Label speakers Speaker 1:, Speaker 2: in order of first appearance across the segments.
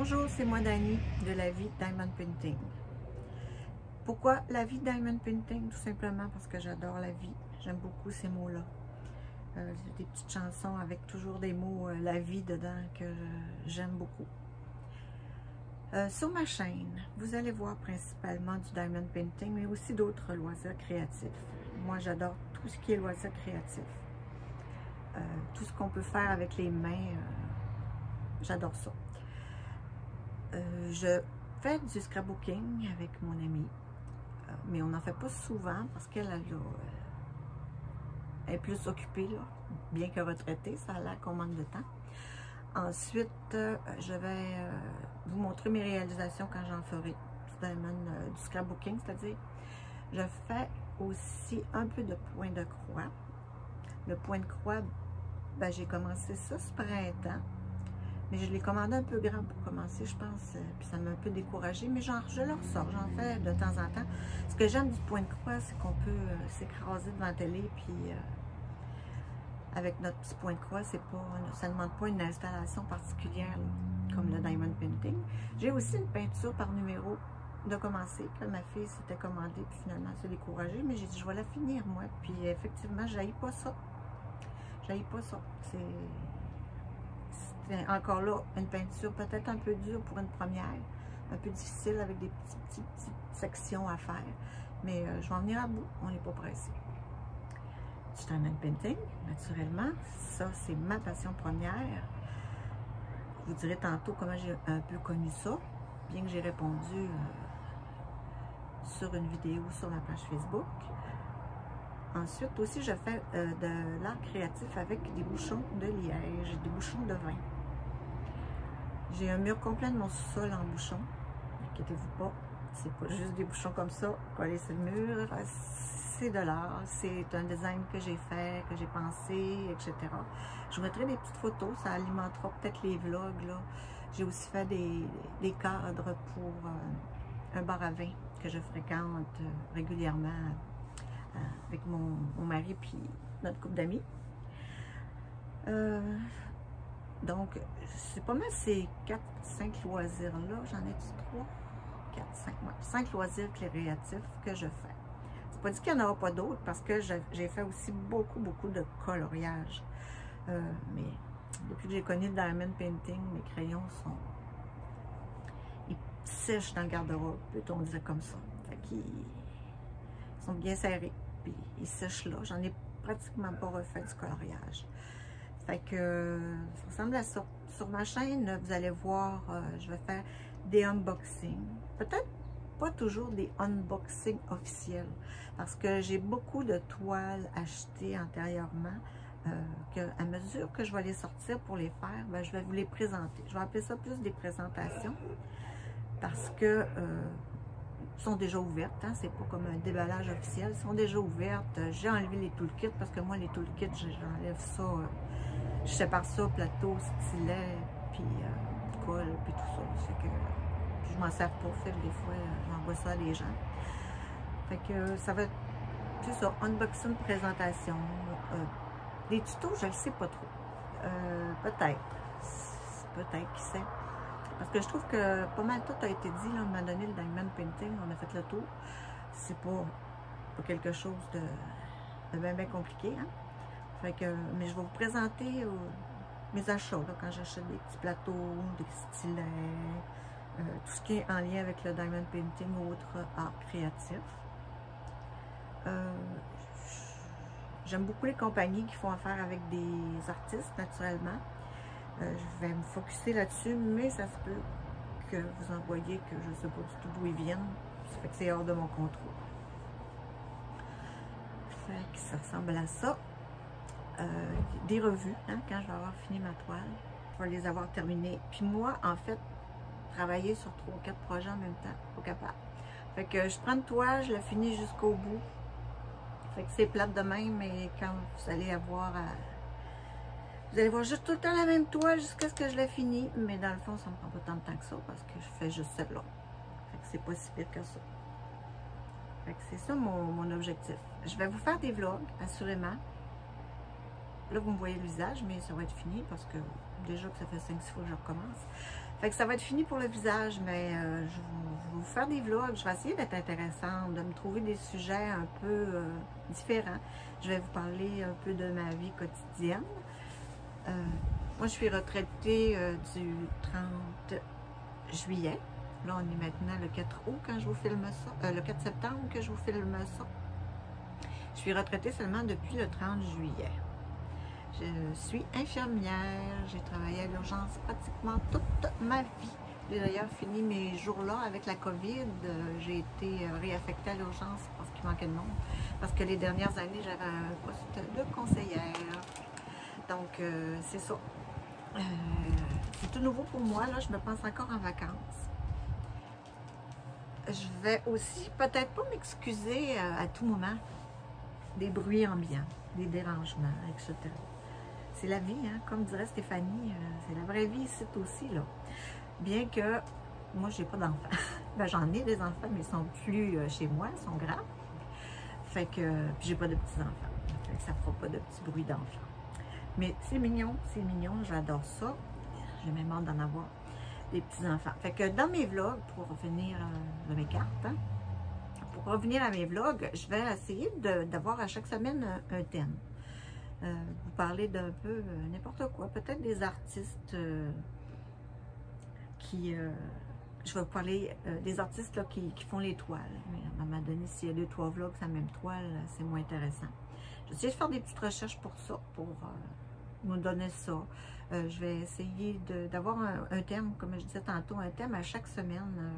Speaker 1: Bonjour, c'est moi Dani de la vie Diamond Painting. Pourquoi la vie Diamond Painting? Tout simplement parce que j'adore la vie. J'aime beaucoup ces mots-là. J'ai des petites chansons avec toujours des mots la vie dedans que j'aime beaucoup. Sur ma chaîne, vous allez voir principalement du Diamond Painting, mais aussi d'autres loisirs créatifs. Moi, j'adore tout ce qui est loisirs créatifs. Tout ce qu'on peut faire avec les mains, j'adore ça. Je fais du scrapbooking avec mon amie, mais on n'en fait pas souvent parce qu'elle est plus occupée, là, bien que retraitée, ça a l'air qu'on manque de temps. Ensuite, je vais vous montrer mes réalisations quand j'en ferai du scrapbooking, c'est-à-dire je fais aussi un peu de point de croix. Le point de croix, ben, j'ai commencé ça ce printemps. Mais je l'ai commandé un peu grand pour commencer, je pense, puis ça m'a un peu découragée, mais je le ressors, j'en fais de temps en temps. Ce que j'aime du point de croix, c'est qu'on peut s'écraser devant la télé, puis avec notre petit point de croix, ça ne demande pas une installation particulière, là, comme le Diamond Painting. J'ai aussi une peinture par numéro de commencer, que ma fille s'était commandée, puis finalement elle s'est découragée, mais j'ai dit, je vais la finir, moi, puis effectivement, je n'haïs pas ça. Je n'haïs pas ça, c'est encore là, une peinture peut-être un peu dure pour une première, un peu difficile avec des petites sections à faire, mais je vais en venir à bout, on n'est pas pressé. Du Diamond Painting, naturellement, ça c'est ma passion première. Je vous dirai tantôt comment j'ai un peu connu ça, bien que j'ai répondu sur une vidéo sur ma page Facebook. Ensuite aussi, je fais de l'art créatif avec des bouchons de liège, des bouchons de vin. J'ai un mur complet de mon sous-sol en bouchons. Inquiétez-vous pas, c'est pas juste des bouchons comme ça collés sur le mur. C'est de l'art, c'est un design que j'ai fait, que j'ai pensé, etc. Je vous mettrai des petites photos, ça alimentera peut-être les vlogs. J'ai aussi fait des cadres pour un bar à vin que je fréquente régulièrement avec mon mari puis notre couple d'amis. Donc, c'est pas mal ces 4-5 loisirs-là. J'en ai-tu 3? 4, 5, ouais, 5 loisirs créatifs que je fais. C'est pas dit qu'il n'y en aura pas d'autres parce que j'ai fait aussi beaucoup de coloriage. Mais depuis que j'ai connu le Diamond Painting, mes crayons ils sèchent dans le garde-robe, peut-on dire comme ça. Fait qu'ils sont bien serrés, puis ils sèchent là. J'en ai pratiquement pas refait du coloriage. Fait que ça ressemble à ça. Sur ma chaîne, vous allez voir, je vais faire des unboxings. Peut-être pas toujours des unboxings officiels, parce que j'ai beaucoup de toiles achetées antérieurement, à mesure que je vais les sortir pour les faire, ben, je vais vous les présenter. Je vais appeler ça plus des présentations, parce que sont déjà ouvertes, hein? C'est pas comme un déballage officiel, sont déjà ouvertes. J'ai enlevé les toolkits, parce que moi, les toolkits, j'enlève ça, je sépare ça, plateau, stylet, puis colle, puis tout ça. Fait que je m'en sers pas, fait que des fois, j'envoie ça à des gens. Fait que ça va être, c'est ça, unboxing, présentation. Des tutos, je le sais pas trop. Peut-être, qui sait. Parce que je trouve que pas mal tout a été dit, là, à un moment donné, le Diamond Painting, on a fait le tour. C'est pas quelque chose de bien compliqué, hein? Fait que, mais je vais vous présenter mes achats, là, quand j'achète des petits plateaux, des stylets, tout ce qui est en lien avec le Diamond Painting ou autre art créatif. J'aime beaucoup les compagnies qui font affaire avec des artistes, naturellement. Je vais me focusser là-dessus, mais ça se peut que vous en voyez que je ne sais pas du tout d'où ils viennent. Ça fait que c'est hors de mon contrôle. Fait que ça ressemble à ça. Des revues, hein, quand je vais avoir fini ma toile. Je vais les avoir terminées. Puis moi, en fait, travailler sur 3 ou 4 projets en même temps, pas capable. Fait que je prends une toile, je la finis jusqu'au bout. Fait que c'est plate de même, mais quand vous allez avoir vous allez voir juste tout le temps la même toile jusqu'à ce que je la finis. Mais dans le fond, ça me prend pas tant de temps que ça parce que je fais juste celle-là. Fait que c'est pas si pire que ça. Fait que c'est ça mon objectif. Je vais vous faire des vlogs, assurément. là, vous me voyez le visage, mais ça va être fini parce que déjà que ça fait 5-6 fois que je recommence. Fait que ça va être fini pour le visage, mais je vais vous faire des vlogs. Je vais essayer d'être intéressante, de me trouver des sujets un peu différents. Je vais vous parler un peu de ma vie quotidienne. Moi, je suis retraitée du 30 juillet. Là, on est maintenant le 4 août quand je vous filme ça. Le 4 septembre que je vous filme ça. Je suis retraitée seulement depuis le 30 juillet. Je suis infirmière. J'ai travaillé à l'urgence pratiquement toute ma vie. J'ai d'ailleurs fini mes jours-là avec la COVID. J'ai été réaffectée à l'urgence parce qu'il manquait de monde. Parce que les dernières années, j'avais un poste de conseillère. Donc, c'est ça. C'est tout nouveau pour moi. Là, je me pense encore en vacances. Je vais aussi peut-être pas m'excuser à tout moment des bruits ambiants, des dérangements, etc. C'est la vie, hein? Comme dirait Stéphanie, c'est la vraie vie ici aussi, là. Bien que moi, j'ai pas d'enfants. Ben, j'en ai des enfants, mais ils sont plus chez moi, ils sont grands. Fait que, puis j'ai pas de petits-enfants. Fait que ça fera pas de petits bruits d'enfants. Mais c'est mignon, j'adore ça. J'ai même hâte d'en avoir des petits-enfants. Fait que dans mes vlogs, pour revenir de mes cartes, hein, pour revenir à mes vlogs, je vais essayer d'avoir à chaque semaine un thème. Vous parler d'un peu n'importe quoi, peut-être des artistes je vais vous parler des artistes là, qui font les toiles. Mais à un moment donné, s'il y a 2-3 vlogs sur la même toile, c'est moins intéressant. Je vais essayer de faire des petites recherches pour ça, pour nous donner ça. Je vais essayer d'avoir un thème, comme je disais tantôt, un thème à chaque semaine.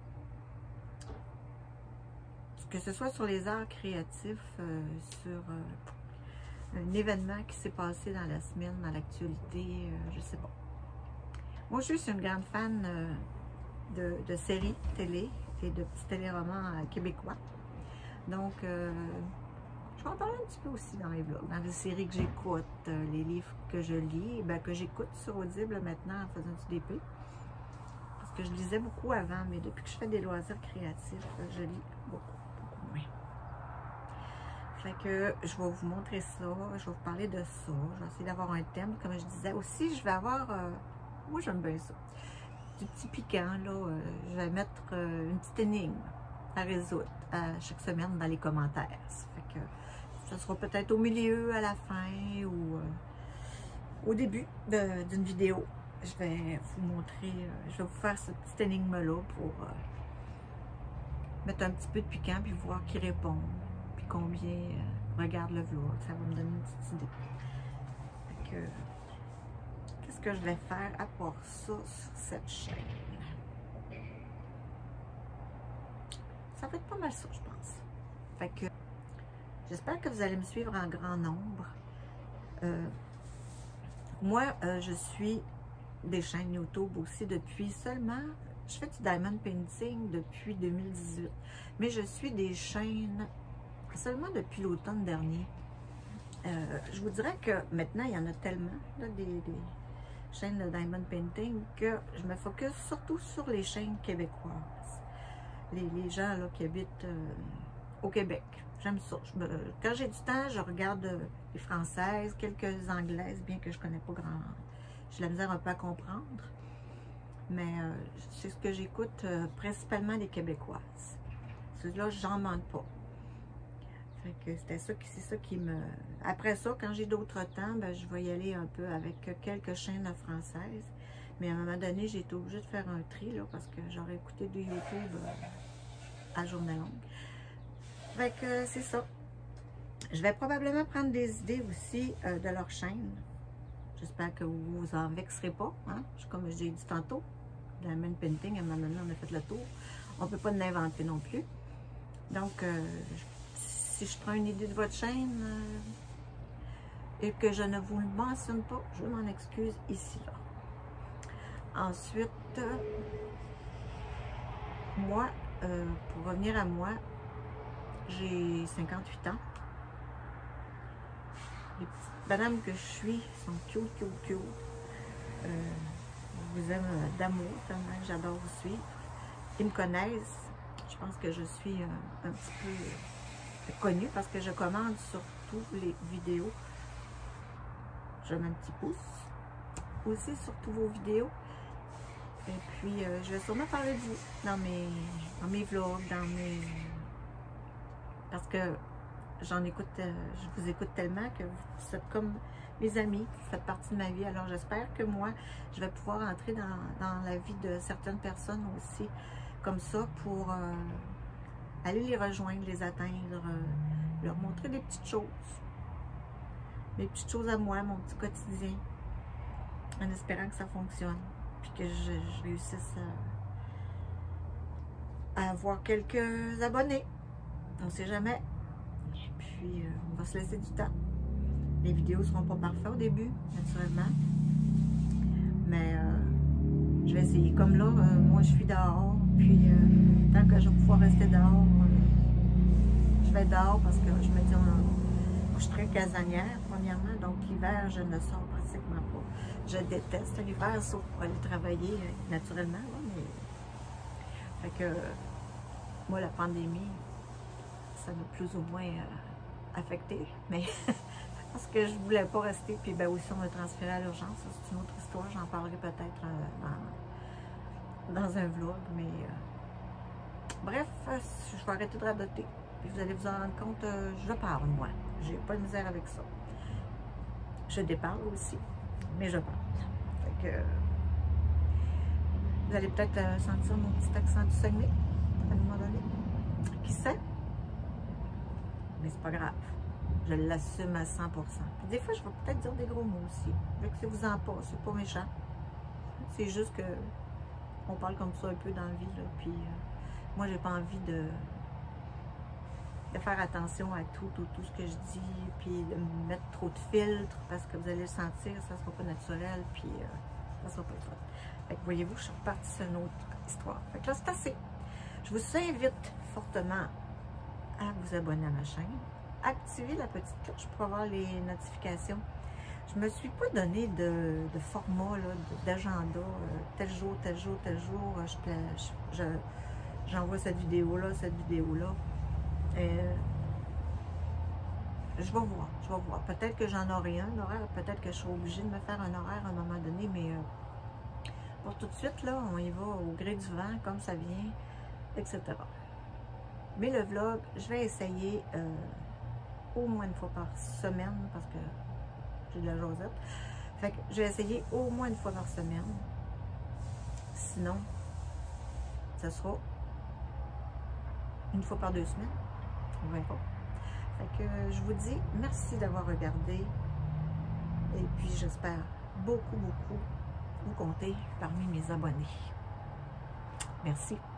Speaker 1: Que ce soit sur les arts créatifs, sur un événement qui s'est passé dans la semaine, dans l'actualité, je sais pas. Moi, je suis une grande fan de séries télé et de petits téléromans québécois. Donc, je vais en parler un petit peu aussi dans mes vlogs, dans les séries que j'écoute, les livres que je lis, ben, que j'écoute sur Audible maintenant en faisant du DP. Parce que je lisais beaucoup avant, mais depuis que je fais des loisirs créatifs, je lis beaucoup moins. Fait que je vais vous montrer ça, je vais vous parler de ça, je vais essayer d'avoir un thème, comme je disais. Aussi, je vais avoir, moi j'aime bien ça, du petit piquant, là, je vais mettre une petite énigme à résoudre à chaque semaine dans les commentaires. Ça fait que ce sera peut-être au milieu, à la fin ou au début d'une vidéo. Je vais vous montrer, je vais vous faire cette petite énigme-là pour mettre un petit peu de piquant puis voir qui répond, puis combien regarde le vlog. Ça va me donner une petite idée. Fait que, qu'est-ce que je vais faire à part ça sur cette chaîne? Ça va être pas mal ça, je pense. Fait que j'espère que vous allez me suivre en grand nombre. Moi, je suis des chaînes YouTube aussi depuis seulement, je fais du diamond painting depuis 2018, mais je suis des chaînes seulement depuis l'automne dernier. Je vous dirais que maintenant, il y en a tellement, là, des chaînes de diamond painting, que je me focus surtout sur les chaînes québécoises. Les gens là, qui habitent au Québec. J'aime ça. Quand j'ai du temps, je regarde les françaises, quelques anglaises, bien que je connais pas grand. J'ai la misère un peu à comprendre. Mais c'est ce que j'écoute principalement les québécoises. Ceux-là, j'en manque pas. Fait que c'est ça qui me... Après ça, quand j'ai d'autres temps, ben, je vais y aller un peu avec quelques chaînes françaises. Mais à un moment donné, j'ai été obligée de faire un tri, là, parce que j'aurais écouté de YouTube à journée longue. Fait que c'est ça. Je vais probablement prendre des idées aussi de leur chaîne. J'espère que vous vous en vexerez pas. Hein? Comme j'ai dit tantôt, diamond painting, à un moment donné, on a fait le tour. On ne peut pas l'inventer non plus. Donc, si je prends une idée de votre chaîne et que je ne vous le mentionne pas, je m'en excuse ici, là. Ensuite, moi, pour revenir à moi, j'ai 58 ans. Les petites madames que je suis sont cute. Je vous aime d'amour, tellement que j'adore vous suivre. Ils me connaissent. Je pense que je suis un petit peu connue parce que je commande sur toutes les vidéos je mets un petit pouce aussi sur tous vos vidéos. Et puis, je vais sûrement parler de vous dans mes vlogs, parce que je vous écoute tellement que vous êtes comme mes amis, vous faites partie de ma vie. Alors, j'espère que moi, je vais pouvoir entrer dans la vie de certaines personnes aussi, comme ça, pour aller les rejoindre, les atteindre, leur montrer des petites choses. Mes petites choses à moi, mon petit quotidien, en espérant que ça fonctionne, puis que je réussisse à avoir quelques abonnés. On ne sait jamais. Et puis, on va se laisser du temps. Les vidéos ne seront pas parfaites au début, naturellement. Mais je vais essayer. Comme là, moi, je suis dehors. Puis, tant que je vais pouvoir rester dehors, je vais dehors parce que je me dis, je suis très casanière, premièrement. Donc, l'hiver, je ne sors pratiquement pas. Je déteste l'hiver, sauf pour aller travailler naturellement. Là, mais... Fait que, moi, la pandémie, ça m'a plus ou moins affecté. Mais parce que je voulais pas rester. Puis, ben aussi, on m'a transféré à l'urgence. C'est une autre histoire. J'en parlerai peut-être dans un vlog. Mais bref, je vais arrêter de radoter. Puis, vous allez vous en rendre compte, je parle, moi. J'ai pas de misère avec ça. Je déparle aussi, mais je parle. Fait que vous allez peut-être sentir mon petit accent du Saguenay à un moment donné. Qui sait? Mais c'est pas grave. Je l'assume à 100%. Puis des fois, je vais peut-être dire des gros mots aussi. Vu que vous en pas, c'est pas méchant. C'est juste que on parle comme ça un peu dans la vie. Là. Puis moi, j'ai pas envie de faire attention à tout ce que je dis, puis de mettre trop de filtres, parce que vous allez le sentir, ça sera pas naturel, puis ça sera pas le fun. Fait que voyez-vous, je suis repartie sur une autre histoire. Fait que là, c'est assez. Je vous invite fortement à vous abonner à ma chaîne, activer la petite cloche pour avoir les notifications. Je me suis pas donné de format, d'agenda, tel jour, j'envoie cette vidéo-là, je vais voir. Peut-être que j'en aurai un horaire, peut-être que je serai obligée de me faire un horaire à un moment donné, mais pour tout de suite, là, on y va au gré du vent, comme ça vient, etc. Mais le vlog, je vais essayer au moins une fois par semaine, parce que j'ai de la jasette. Fait que je vais essayer au moins une fois par semaine. Sinon, ça sera une fois par 2 semaines. On verra. Fait que je vous dis merci d'avoir regardé. Et puis j'espère beaucoup vous compter parmi mes abonnés. Merci.